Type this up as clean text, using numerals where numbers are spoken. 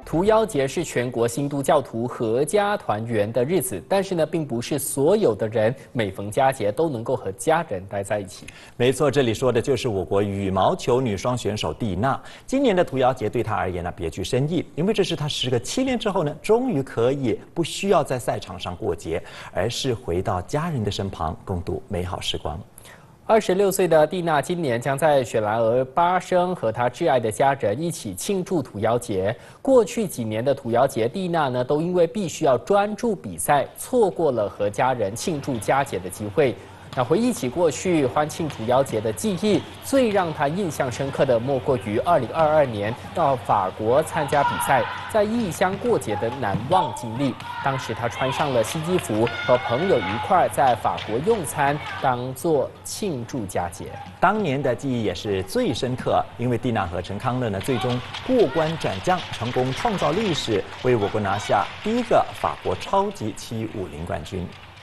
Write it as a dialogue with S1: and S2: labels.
S1: 屠妖节是全国新都教徒合家团圆的日子，但是呢，并不是所有的人每逢佳节都能够和家人待在一起。
S2: 没错，这里说的就是我国羽毛球女双选手蒂娜。今年的屠妖节对她而言呢，别具深意，因为这是她时隔7年之后呢，终于可以不需要在赛场上过节，而是回到家人的身旁，共度美好时光。
S1: 26岁的蒂娜今年将在雪兰莪巴生和她挚爱的家人一起庆祝屠妖节。过去几年的屠妖节，蒂娜呢都因为必须要专注比赛，错过了和家人庆祝佳节的机会。那回忆起过去欢庆屠妖节的记忆，最让他印象深刻的莫过于2022年到法国参加比赛，在异乡过节的难忘经历。当时他穿上了西基服，和朋友一块在法国用餐，当作庆祝佳节。
S2: 当年的记忆也是最深刻，因为蒂娜和陈康乐呢最终过关斩将，成功创造历史，为我国拿下第一个法国超级750冠军。